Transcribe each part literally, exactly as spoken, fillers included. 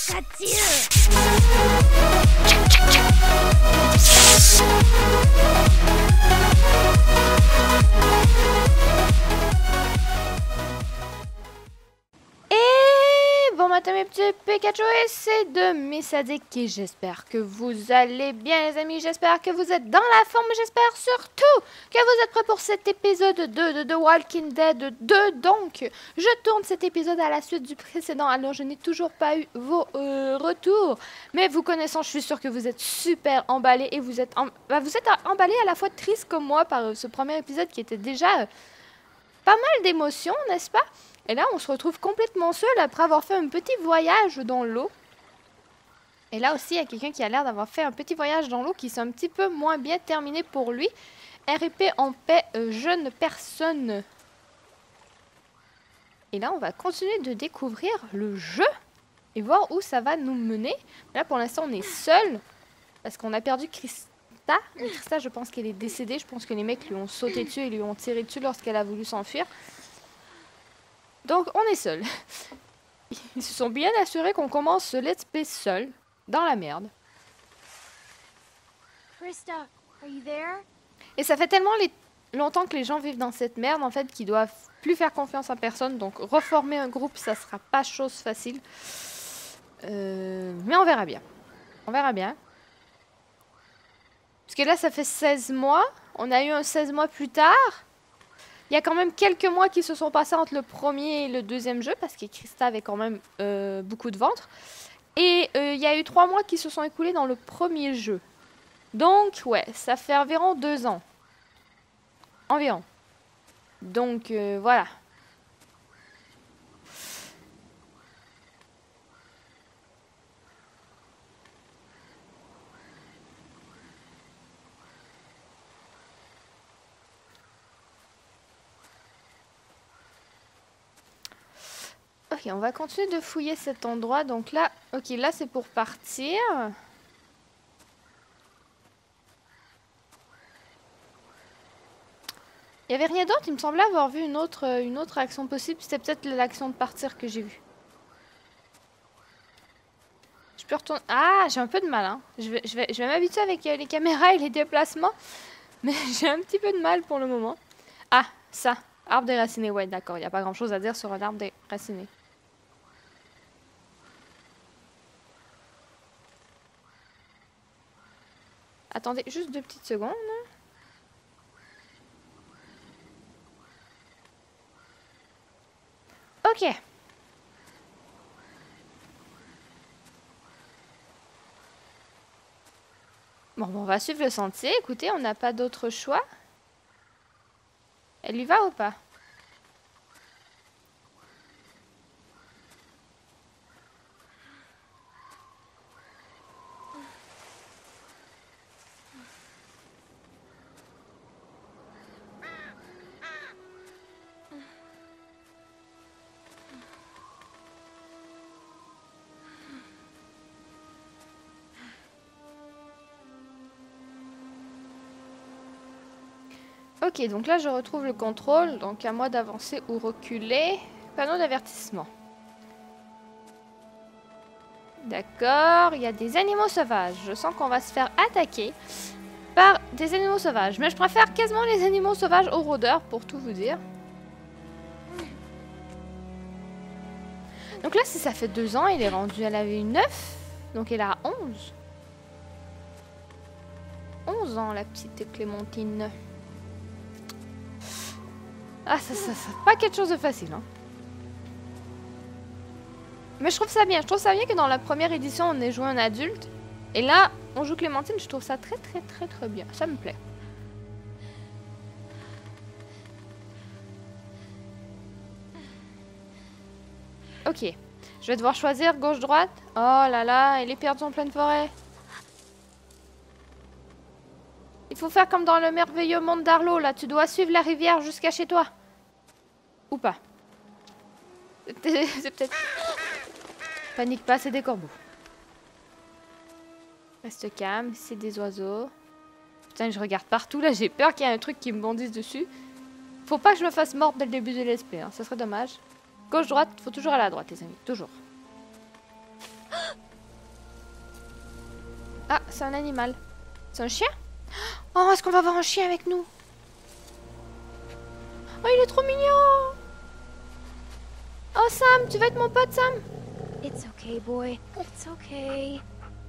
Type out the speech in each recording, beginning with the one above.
Ça tire. Et bon matin mes petits Pikachu, et c'est de Missadik et j'espère que vous allez bien les amis, j'espère que vous êtes dans la forme, j'espère surtout que vous êtes prêts pour cet épisode deux de The Walking Dead deux. Donc, je tourne cet épisode à la suite du précédent, alors je n'ai toujours pas eu vos euh, retours, mais vous connaissant, je suis sûre que vous êtes super emballés et vous êtes, en... bah, vous êtes emballés à la fois tristes comme moi par euh, ce premier épisode qui était déjà euh, pas mal d'émotions, n'est-ce pas? Et là, on se retrouve complètement seul après avoir fait un petit voyage dans l'eau. Et là aussi, il y a quelqu'un qui a l'air d'avoir fait un petit voyage dans l'eau qui s'est un petit peu moins bien terminé pour lui. R I P en paix, euh, jeune personne. Et là, on va continuer de découvrir le jeu et voir où ça va nous mener. Là, pour l'instant, on est seul parce qu'on a perdu Krista. Mais Krista, je pense qu'elle est décédée. Je pense que les mecs lui ont sauté dessus et lui ont tiré dessus lorsqu'elle a voulu s'enfuir. Donc, on est seul. Ils se sont bien assurés qu'on commence ce let's play seul, dans la merde. Krista, are you there? Et ça fait tellement les... longtemps que les gens vivent dans cette merde, en fait, qu'ils doivent plus faire confiance à personne. Donc, reformer un groupe, ça sera pas chose facile. Euh... Mais on verra bien. On verra bien. Parce que là, ça fait seize mois. On a eu un seize mois plus tard. Il y a quand même quelques mois qui se sont passés entre le premier et le deuxième jeu, parce que Krista avait quand même euh, beaucoup de ventre. Et euh, il y a eu trois mois qui se sont écoulés dans le premier jeu. Donc, ouais, ça fait environ deux ans. Environ. Donc, euh, voilà. Ok, on va continuer de fouiller cet endroit. Donc là, ok, là c'est pour partir. Il n'y avait rien d'autre, il me semblait avoir vu une autre, une autre action possible. C'était peut-être l'action de partir que j'ai vue. Je peux retourner... Ah, j'ai un peu de mal, hein. Je vais, je vais, je vais m'habituer avec euh, les caméras et les déplacements. Mais j'ai un petit peu de mal pour le moment. Ah, ça. Arbre déraciné, ouais, d'accord. Il n'y a pas grand-chose à dire sur un arbre déraciné. Attendez, juste deux petites secondes. Ok. Bon, on va suivre le sentier. Écoutez, on n'a pas d'autre choix. Elle y va ou pas? Ok, donc là je retrouve le contrôle, donc à moi d'avancer ou reculer. Panneau d'avertissement. D'accord, il y a des animaux sauvages. Je sens qu'on va se faire attaquer par des animaux sauvages. Mais je préfère quasiment les animaux sauvages aux rôdeurs, pour tout vous dire. Donc là, si ça fait deux ans, il est rendu à la V neuf. Donc il a onze. onze ans, la petite Clémentine. Ah, ça, ça, ça, pas quelque chose de facile, hein. Mais je trouve ça bien. Je trouve ça bien que dans la première édition, on ait joué un adulte. Et là, on joue Clémentine. Je trouve ça très, très, très, très bien. Ça me plaît. Ok. Je vais devoir choisir gauche-droite. Oh là là, elle est perdue en pleine forêt. Il faut faire comme dans le merveilleux monde d'Arlo, là. Tu dois suivre la rivière jusqu'à chez toi. Ou pas. C'est peut-être... Panique pas, c'est des corbeaux. Reste calme, c'est des oiseaux. Putain, je regarde partout, là. J'ai peur qu'il y ait un truc qui me bondisse dessus. Faut pas que je me fasse mordre dès le début de l'S P, hein. Ça serait dommage. Gauche-droite, faut toujours aller à droite, les amis. Toujours. Ah, c'est un animal. C'est un chien? Oh, est-ce qu'on va avoir un chien avec nous? Oh, il est trop mignon! Oh, Sam, tu veux être mon pote, Sam? It's okay, boy. It's okay.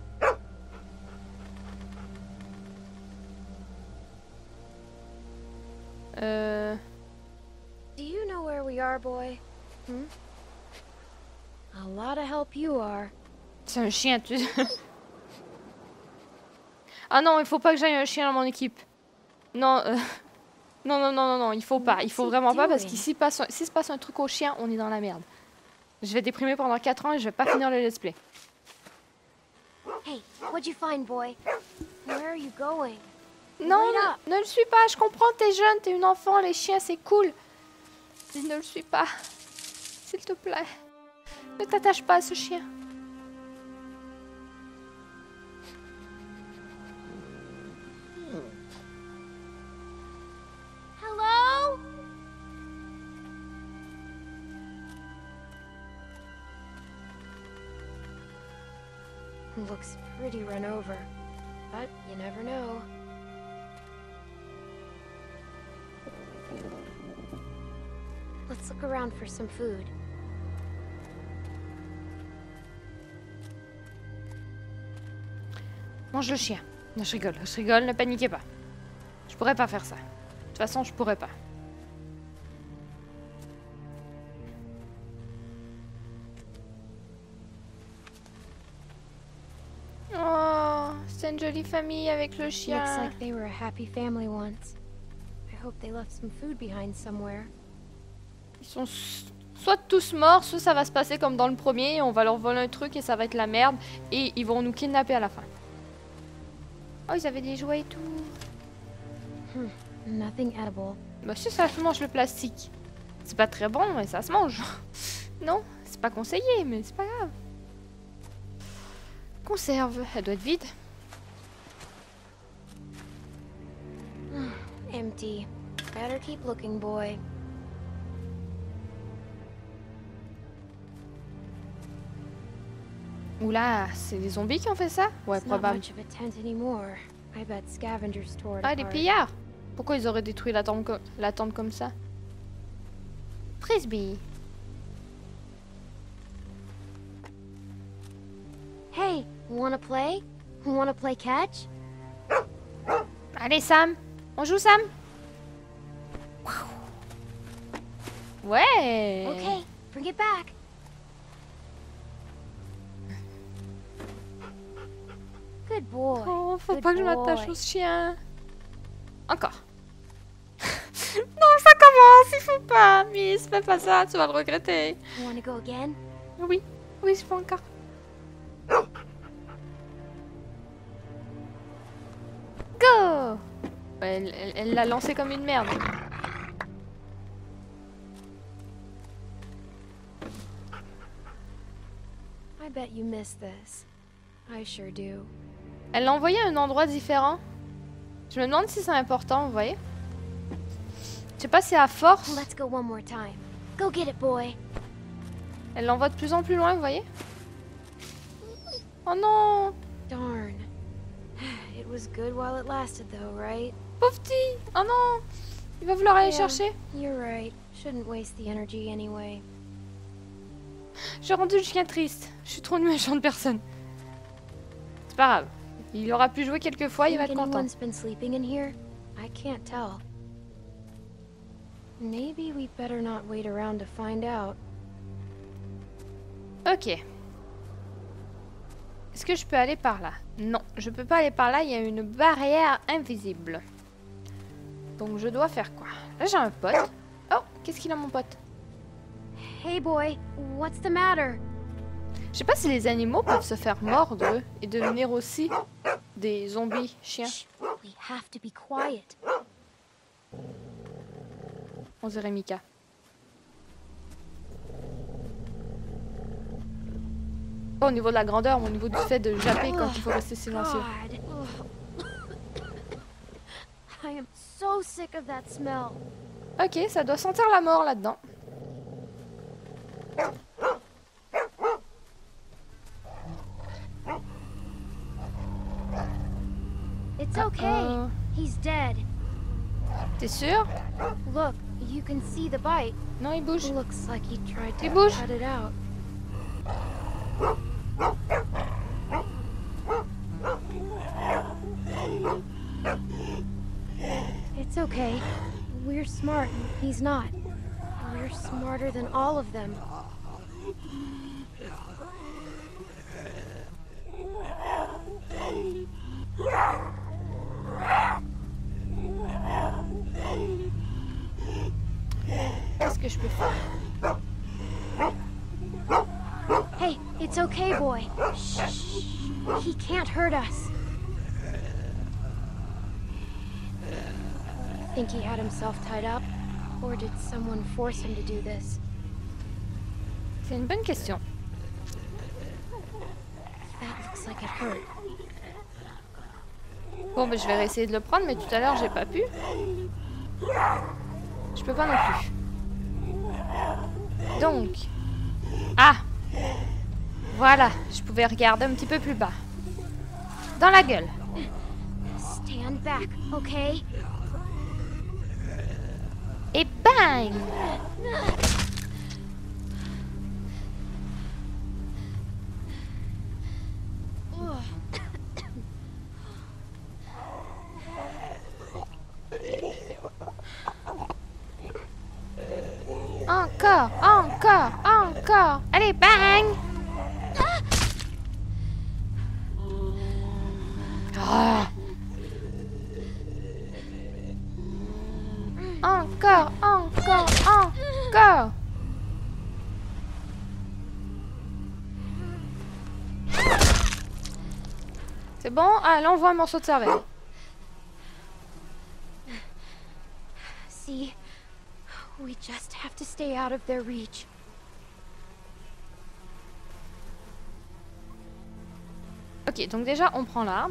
Euh... Do you know where we are, boy? Hmm? A lot of help you are. C'est un chien, tu... Ah non, il faut pas que j'aille un chien dans mon équipe. Non, euh... non, non, non, non, non, il faut pas. Il faut vraiment pas parce qu'ici passe, un... s'il se passe un truc au chien, on est dans la merde. Je vais déprimer pendant quatre ans et je vais pas finir le let's play. Hey, what'd you find, boy? Where are you going? Non, ne, ne le suis pas, je comprends, t'es jeune, t'es une enfant, les chiens c'est cool. Dis ne le suis pas. S'il te plaît. Ne t'attache pas à ce chien. Hello? Looks pretty run over, but you never know. Let's look around for some food. Mange le chien. Non, je rigole, je rigole, ne paniquez pas. Je pourrais pas faire ça. De toute façon, je pourrais pas. Oh, c'est une jolie famille avec le chien. Looks like they were a happy family once. I hope they left some food behind somewhere. Ils sont soit tous morts, soit ça va se passer comme dans le premier, on va leur voler un truc et ça va être la merde, et ils vont nous kidnapper à la fin. Oh, ils avaient des jouets et tout. Hmm, nothing edible. Bah si, ça se mange le plastique. C'est pas très bon, mais ça se mange. Non, c'est pas conseillé, mais c'est pas grave. Conserve, elle doit être vide. Empty. Better keep looking, boy. Oula, c'est des zombies qui ont fait ça? Ouais, probable. Ah, des pillards! Pourquoi ils auraient détruit la tente, co la tente comme ça? Frisbee. Hey, wanna play? Wanna play catch? Allez, Sam! On joue, Sam? Ouais! Okay, bring it back. Good boy. Oh, faut Good pas que je boy. m'attache au chien. Encore. Non, ça commence, il faut pas. Miss, fais pas ça, tu vas le regretter. You wanna go again? Oui, oui, je peux encore. Go! Elle elle- elle l'a lancé comme une merde. I bet you missed this. I sure do. Elle l'a envoyé à un endroit différent. Je me demande si c'est important, vous voyez? Je sais pas si à force, Let's go one more time. Go get it, boy. elle l'envoie de plus en plus loin, vous voyez? Oh non! Darn. It was good while it lasted, though, right? Pauvre petit! Oh non! Il va vouloir aller Yeah, chercher. You're right. Shouldn't waste the energy anyway. J'ai rendu le chien triste. Je suis trop une méchante personne. C'est pas grave. Il aura pu jouer quelques fois, il va être Think content. anyone's been sleeping in here? I can't tell. Maybe we better not wait around to find out. Ok. Est-ce que je peux aller par là? Non, je peux pas aller par là, il y a une barrière invisible. Donc je dois faire quoi? Là j'ai un pote. Oh, qu'est-ce qu'il a mon pote? Hey boy, what's the matter? Je sais pas si les animaux peuvent se faire mordre eux, et devenir aussi des zombies chiens. Shh, we have to be quiet. On dirait Mika. Pas au niveau de la grandeur, mais au niveau du fait de japper quand il faut rester silencieux. God. I am so sick of that smell. Ok, ça doit sentir la mort là-dedans. It's okay. Uh-oh. He's dead. T'es sûr? Look, you can see the bite. Non, il bouge. Looks like he tried to Il bouge. cut it out. It's okay. We're smart. He's not. We're smarter than all of them. Qu'est-ce que je peux faire? Hey, it's okay, boy. Shh. He can't hurt us. Think he had himself tied up? Or did someone force him to do this? C'est une bonne question. That looks like it hurt. Bon, ben, je vais réessayer de le prendre, mais tout à l'heure, j'ai pas pu. Je peux pas non plus. Donc... Ah! Voilà, je pouvais regarder un petit peu plus bas. Dans la gueule. Stand back, okay? Et bang! Encore, encore, encore. Allez, bang! Ah. Encore, encore, encore. C'est bon? Allez, on voit un morceau de cervelle. See, we just have to stay out of their reach. Ok, donc déjà, on prend l'arme.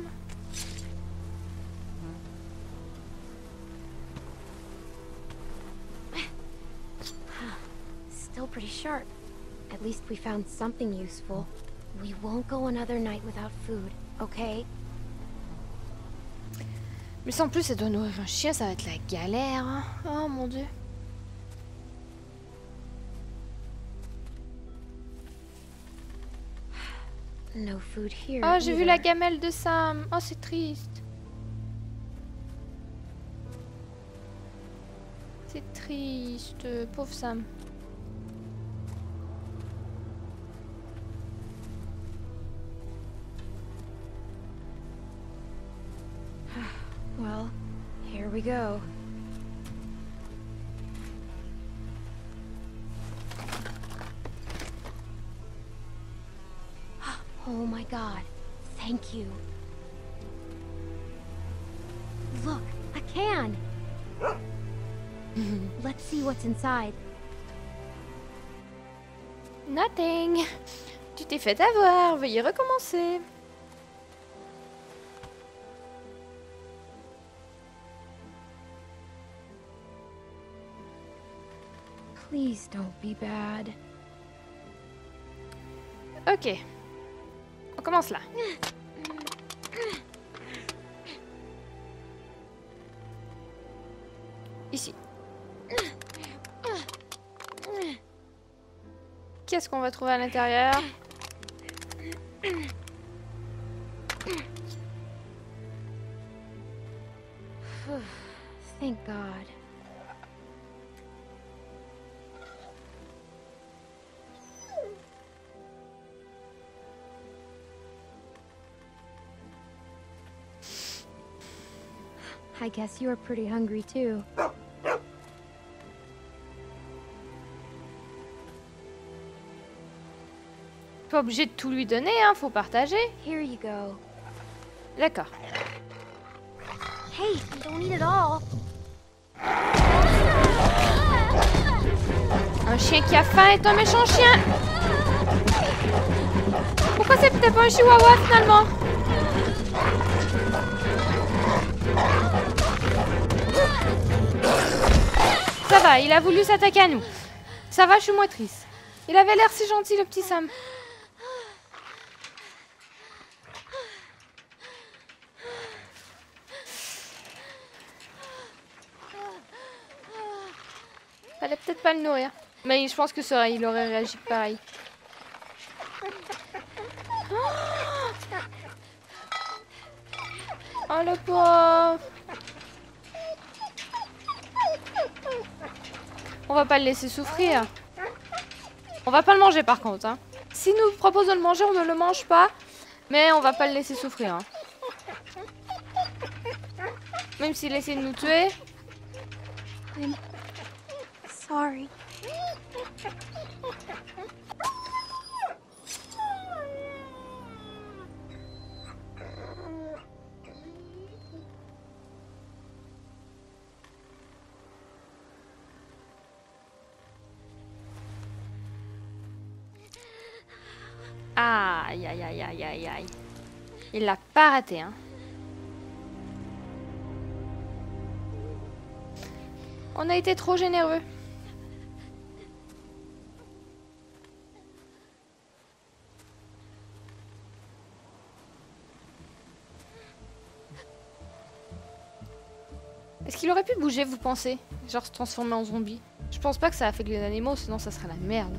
Still pretty sharp. At least we found something useful. We won't go another night without food, okay? Mais sans plus, ça doit nourrir un chien, ça va être la galère. Hein. Oh mon dieu. No food here. Oh, j'ai vu la either. gamelle de Sam. Oh, c'est triste. C'est triste, pauvre Sam. Well, here we go. Oh my god, thank you. Look, a can! Let's see what's inside. Nothing. Tu t'es fait avoir, veuillez recommencer. Please don't be bad. Ok. On commence là. Ici. Qu'est-ce qu'on va trouver à l'intérieur? Thank God. I guess you're pretty hungry too. Pas obligé de tout lui donner, hein, faut partager. Here you go. D'accord. Hey, don't eat it all. Un chien qui a faim est un méchant chien. Pourquoi c'est peut-être pas un chihuahua finalement? Ça va, il a voulu s'attaquer à nous. Ça va, je suis moins triste. Il avait l'air si gentil, le petit Sam. Fallait peut-être pas le nourrir. Mais je pense que ça, il aurait réagi pareil. Oh le pauvre. On va pas le laisser souffrir. On va pas le manger par contre. Hein. S'il nous propose de le manger, on ne le mange pas. Mais on va pas le laisser souffrir. Hein. Même s'il essaie de nous tuer. I'm sorry. Aïe, aïe, aïe, aïe, aïe, aïe. Il l'a pas raté, hein. On a été trop généreux. Est-ce qu'il aurait pu bouger, vous pensez? Genre se transformer en zombie? Je pense pas que ça affecte les animaux, sinon ça serait la merde.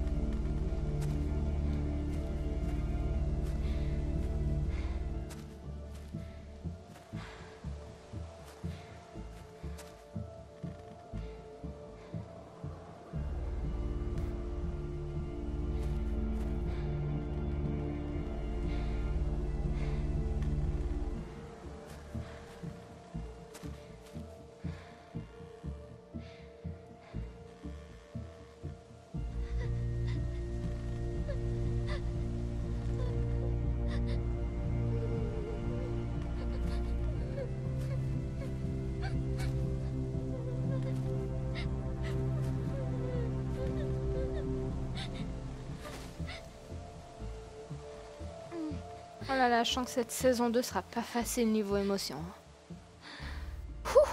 Oh là là, je sens que cette saison deux sera pas facile niveau émotion. Ouh.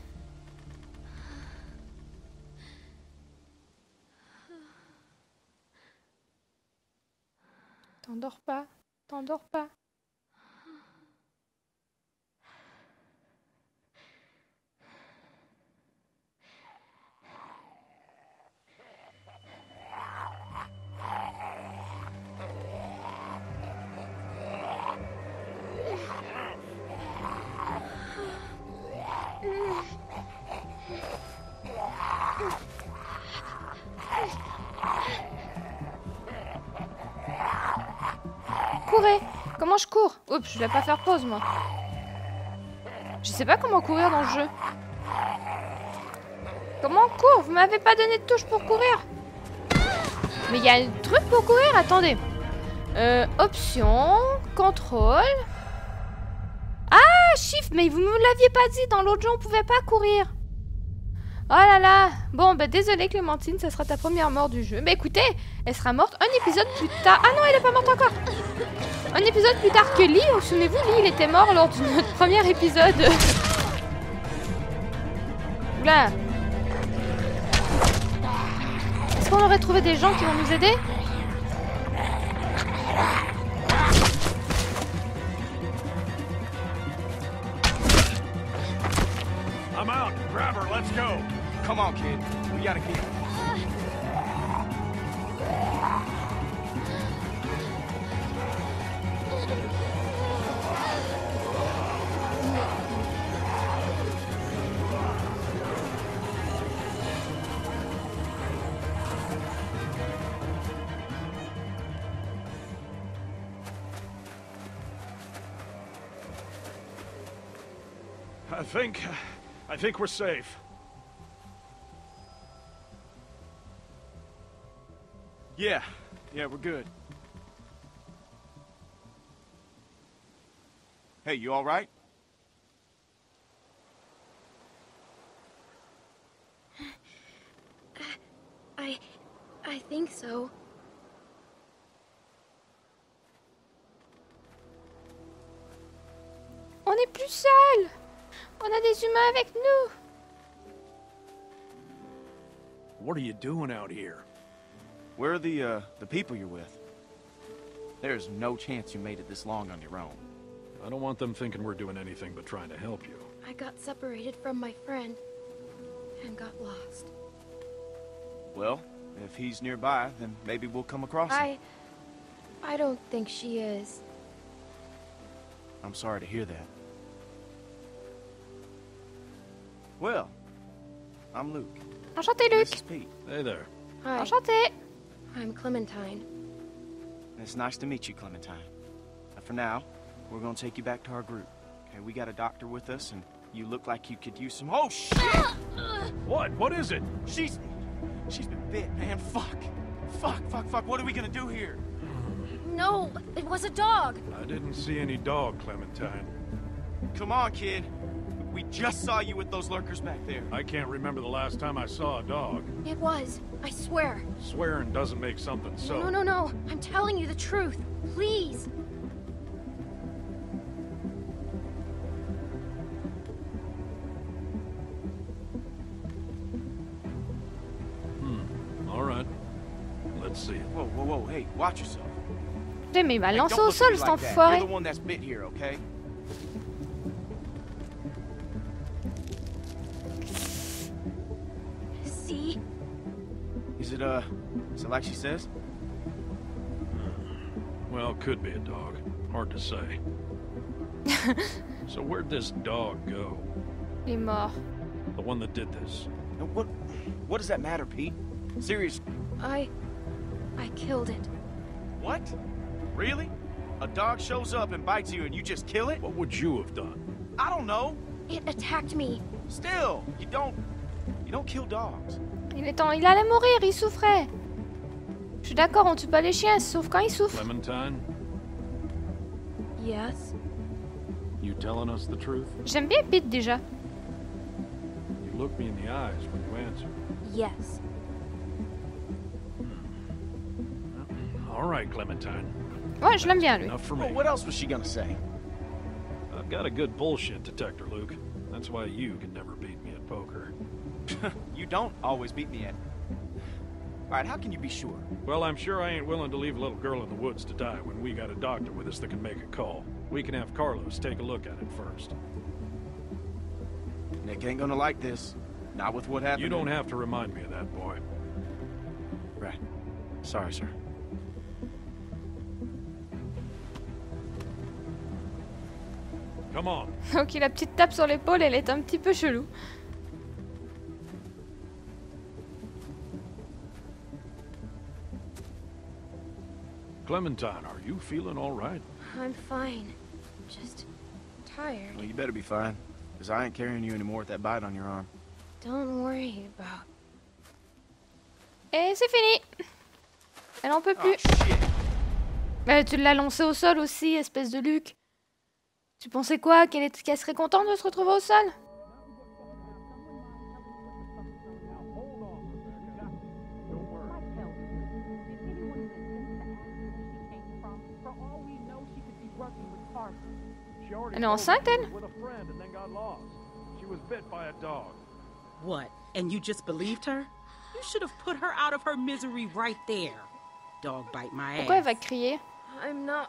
T'endors pas, t'endors pas. Courez! Comment je cours? Oups, je vais pas faire pause moi. Je sais pas comment courir dans le jeu. Comment on court? Vous m'avez pas donné de touche pour courir. Mais il y a un truc pour courir? Attendez. Euh, option, contrôle. Ah, shift, mais vous me l'aviez pas dit. Dans l'autre jeu, on pouvait pas courir. Oh là là. Bon, bah désolé Clémentine, ça sera ta première mort du jeu. Mais écoutez, elle sera morte un épisode plus tard. Ah non, elle est pas morte encore. Un épisode plus tard que Lee. Vous souvenez-vous, Lee, il était mort lors de notre premier épisode. Oula. Est-ce qu'on aurait trouvé des gens qui vont nous aider? I'm out. Grab her. Let's go. Come on, kid. We gotta get. I think... I think we're safe. Yeah. Yeah, we're good. Hey, you all right? I... I think so. On n'est plus seuls. On a des humains avec nous. What are you doing out here? Where are the, uh, the people you're with? There's no chance you made it this long on your own. I don't want them thinking we're doing anything but trying to help you. I got separated from my friend and got lost. Well, if he's nearby, then maybe we'll come across him. I... I don't think she is. I'm sorry to hear that. Well, I'm Luke. Enchanté, This Luc. is Pete. Hey there. Hi, Enchanté. I'm Clementine. It's nice to meet you, Clementine. And for now, we're gonna take you back to our group. Okay, we got a doctor with us, and you look like you could use some. Oh shit! What? What is it? She's, she's been bit, man. Fuck, fuck, fuck, fuck. What are we gonna do here? No, it was a dog. I didn't see any dog, Clementine. Come on, kid. We just saw you with those lurkers back there. I can't remember the last time I saw a dog. It was. I swear. Swearing doesn't make something so. No, no, no. I'm telling you the truth. Please. All right. Let's see it. Whoa, whoa, whoa. Hey, watch yourself. Putain, mais il m'a Hey, lancé don't au look at sol, me cet like that. enfoiré. You're the one that's bit here, okay? See? Is it, uh, is it like she says? Well, could be a dog. Hard to say. So where'd this dog go? Il est mort. The one that did this? And what, what does that matter, Pete? Seriously. I... I killed it. What? Really? A dog shows up and bites you and you just kill it? What would you have done? I don't know. It attacked me. Still, you don't, you don't kill dogs. Il est temps. Il allait mourir, il souffrait. Je suis d'accord, on tue pas les chiens, sauf quand ils souffrent. Clementine, Yes? you telling us the truth? J'aime bien Pete déjà. You look me in the eyes when you answer. Yes. All right, Clementine. Ouais, je l'aime bien, lui. Enough for Well, me. what else was she gonna say? I've got a good bullshit detector, Luke. That's why you can never beat me at poker. You don't always beat me at. All right, how can you be sure? Well, I'm sure I ain't willing to leave a little girl in the woods to die when we got a doctor with us that can make a call. We can have Carlos take a look at it first. Nick ain't gonna like this. Not with what happened. You don't have to remind me of that, boy. Right. Sorry, sir. Come on. Ok, la petite tape sur l'épaule, elle est un petit peu chelou. Clementine, are you feeling all right? I'm fine. Just tired. Well, you better be fine, because I ain't carrying you anymore with that bite on your arm. Don't worry about... Et c'est fini. Elle en peut Oh, plus. shit. Bah, tu l'as lancé au sol aussi, espèce de Luc. Tu pensais quoi? Qu'elle est... qu'elle serait contente de se retrouver au sol? Elle est enceinte, elle? What? And you just believed her? You should have put her out of her misery right there. Dog bite my Pourquoi elle va ass. crier? I'm not...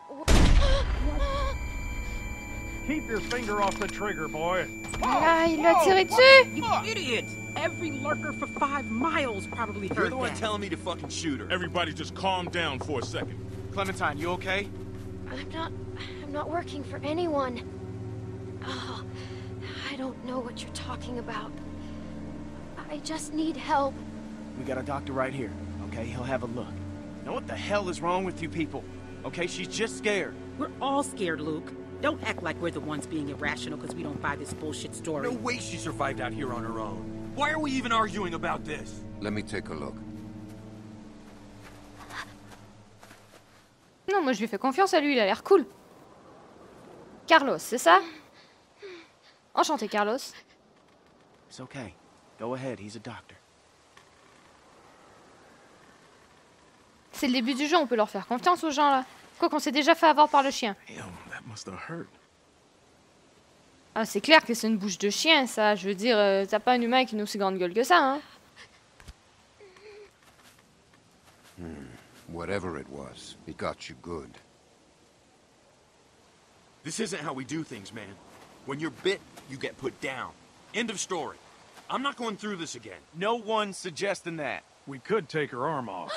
Keep your finger off the trigger, boy. Ah, il lui a tiré dessus! You idiot! Every lurker for five miles probably You're heard the one that. telling me to fucking shoot her. Everybody just calm down for a second. Clementine, you okay? I'm not... I'm not working for anyone. Oh, I don't know what you're talking about. I just need help. We got a doctor right here, okay? He'll have a look. Now what the hell is wrong with you people? Okay, she's just scared. We're all scared, Luke. Don't act like we're the ones being irrational because we don't buy this bullshit story. No way she survived out here on her own. Why are we even arguing about this? Let me take a look. Non, moi je lui fais confiance à lui, il a l'air cool. Carlos, c'est ça? Enchanté, Carlos. It's okay. Go ahead, he's a doctor. C'est le début du jeu, on peut leur faire confiance aux gens là. Quoi qu'on s'est déjà fait avoir par le chien. Damn, that must have hurt. Ah, c'est clair que c'est une bouche de chien, ça. Je veux dire, euh, t'as pas un humain qui a une aussi grande gueule que ça, hein. Whatever it was, it got you good. This isn't how we do things, man. When you're bit, you get put down. End of story. I'm not going through this again. No one's suggesting that. We could take her arm off.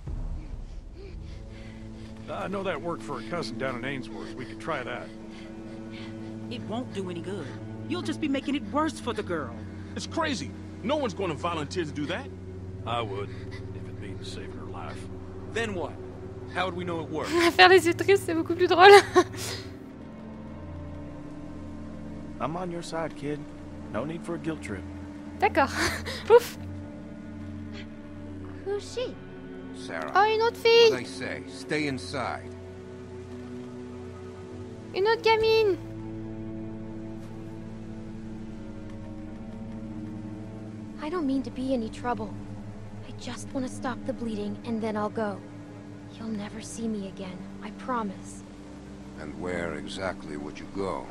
I know that worked for a cousin down in Ainsworth. We could try that. It won't do any good. You'll just be making it worse for the girl. It's crazy. No one's going to volunteer to do that. I would, if it means saving her life. Then what? How would we know it worked? Faire les utris, c'est beaucoup plus drôle. I'm on your side, kid. No need for a guilt trip. D'accord. Ouf. Who's she? Sarah. Oh, une autre What fille. they say, stay inside. Une autre gamine. I don't mean to be any trouble. I just want to stop the bleeding and then I'll go. You'll never see me again, I promise. And where exactly would you go?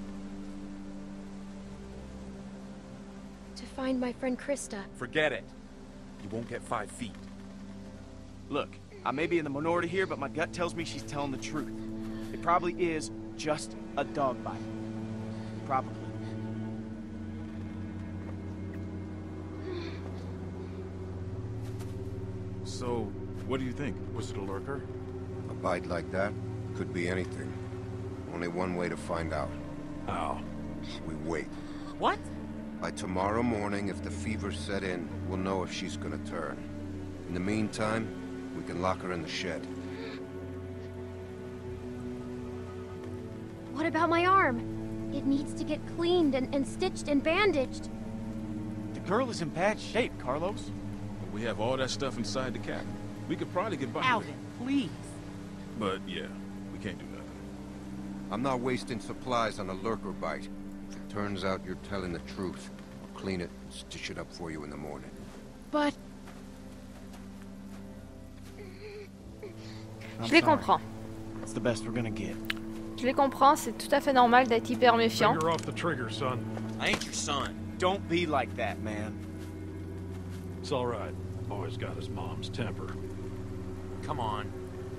To find my friend Krista. Forget it. You won't get five feet. Look, I may be in the minority here, but my gut tells me she's telling the truth. It probably is just a dog bite. Probably. So, what do you think? Was it a lurker? A bite like that could be anything. Only one way to find out. How? We wait. What? By tomorrow morning, if the fever set in, we'll know if she's gonna turn. In the meantime, we can lock her in the shed. What about my arm? It needs to get cleaned and, and stitched and bandaged. The girl is in bad shape, Carlos. We have all that stuff inside the cabin. We could probably get by with Alvin, it. please. But yeah, we can't do nothing. I'm not wasting supplies on a lurker bite. If it turns out you're telling the truth, I'll clean it and stitch it up for you in the morning. But Je les comprends. It's the best we're gonna get. Je les comprends, c'est tout à fait normal d'être hyper méfiant. Finger off the trigger, son. I ain't your son. Don't be like that, man. It's all right. Boy's got his mom's temper. Come on.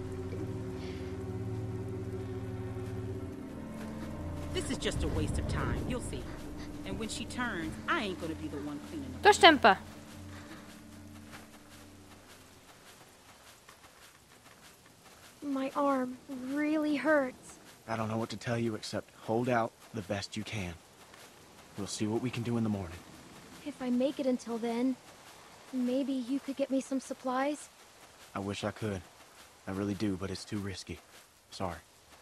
This is just a waste of time. You'll see. And when she turns, I ain't gonna be the one cleaning up. Toi, je t'aime pas. my arm really hurts. I don't know what to tell you except hold out the best you can. We'll see what we can do in the morning. If I make it until then, maybe you could get me some supplies? I wish I could. I really do, but it's too risky. Sorry.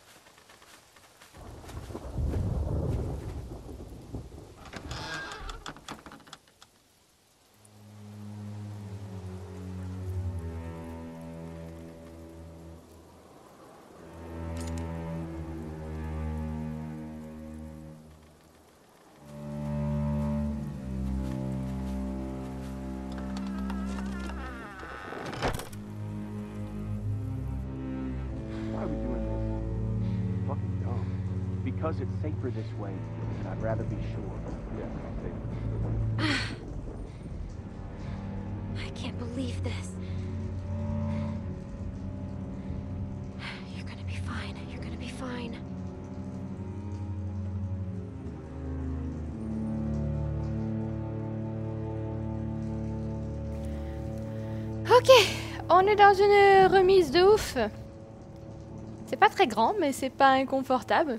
Because it's safer this way, and I'd rather be sure. Yeah, safer. I can't believe this. You're gonna be fine. You're gonna be fine. Ok, on est dans une remise de ouf. C'est pas très grand, mais c'est pas inconfortable.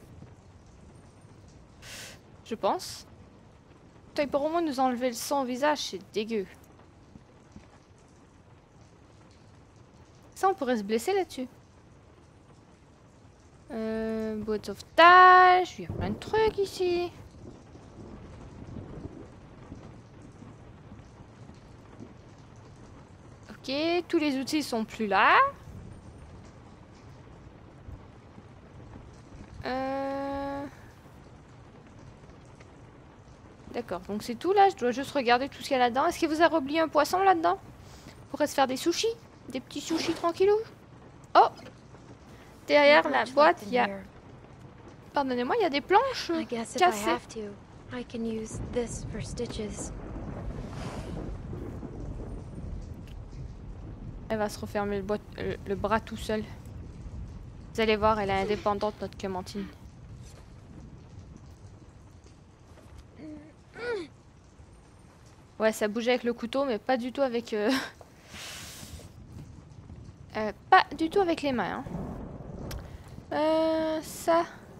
Je pense. Toi, il peut au moins nous enlever le sang au visage, c'est dégueu. Ça, on pourrait se blesser là-dessus. Euh, boîte de sauvetage, il y a plein de trucs ici. Ok, tous les outils sont plus là. Euh... D'accord, donc c'est tout là, je dois juste regarder tout ce qu'il y a là-dedans. Est-ce qu'il vous a oublié un poisson là-dedans? On pourrait se faire des sushis, des petits sushis tranquillou. Oh! Derrière la boîte, il y a... Pardonnez-moi, il y a des planches I guess if I cassées. have to, I can use this for stitches. Elle va se refermer le, boîte, le, le bras tout seul. Vous allez voir, elle est indépendante, notre Clémentine. Ouais, ça bougeait avec le couteau, mais pas du tout avec, euh, Euh, pas du tout avec les mains. Hein. Euh, ça.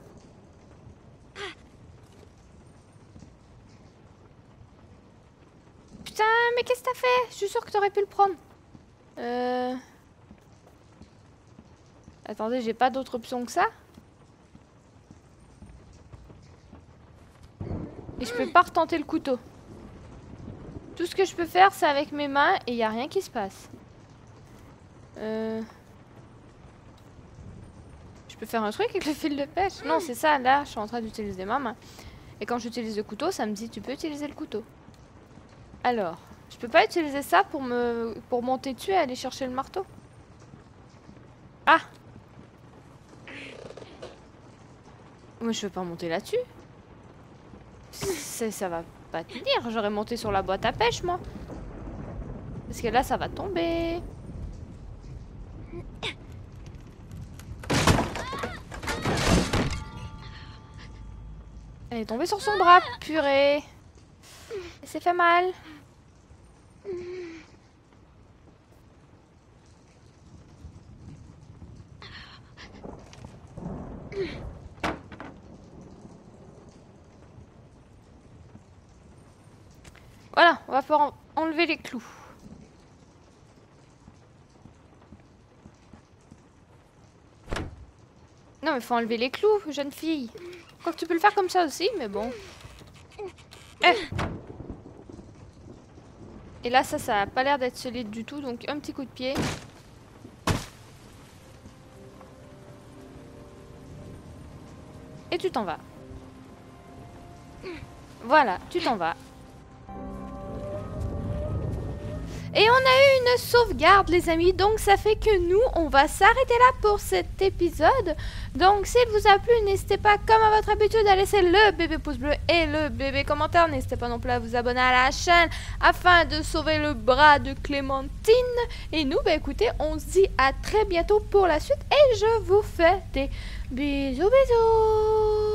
Putain, mais qu'est-ce que t'as fait? Je suis sûre que t'aurais pu le prendre. Euh... Attendez, j'ai pas d'autre option que ça. Et je peux pas retenter le couteau. Tout ce que je peux faire, c'est avec mes mains et il y a rien qui se passe. Euh... Je peux faire un truc avec le fil de pêche? Non, c'est ça, là, je suis en train d'utiliser ma main. Et quand j'utilise le couteau, ça me dit tu peux utiliser le couteau. Alors, je peux pas utiliser ça pour me pour monter dessus et aller chercher le marteau? Ah! Moi, je veux pas monter là-dessus. Ça va pas tenir. J'aurais monté sur la boîte à pêche, moi. Parce que là, ça va tomber. Elle est tombée sur son bras, purée. Elle s'est fait mal. Voilà, on va pouvoir en enlever les clous. Non, mais faut enlever les clous, jeune fille. Quoi que tu peux le faire comme ça aussi, mais bon. Eh. Et là, ça, ça a pas l'air d'être solide du tout, donc un petit coup de pied. Et tu t'en vas. Voilà, tu t'en vas. Et on a eu une sauvegarde, les amis, donc ça fait que nous, on va s'arrêter là pour cet épisode. Donc s'il vous a plu, n'hésitez pas, comme à votre habitude, à laisser le bébé pouce bleu et le bébé commentaire. N'hésitez pas non plus à vous abonner à la chaîne afin de sauver le bras de Clémentine. Et nous, bah écoutez, on se dit à très bientôt pour la suite et je vous fais des bisous bisous.